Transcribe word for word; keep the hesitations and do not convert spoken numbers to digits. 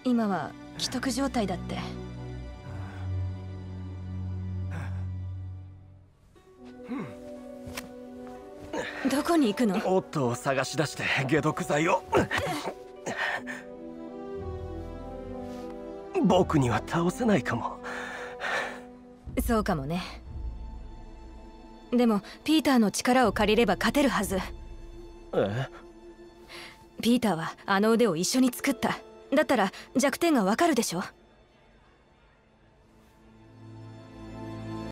今は危篤状態だって。どこに行くの？ オットを探し出して解毒剤を。僕には倒せないかも。 そうかもね。でもピーターの力を借りれば勝てるはず。 え？ ピーターはあの腕を一緒に作った。だったら弱点がわかるでしょ。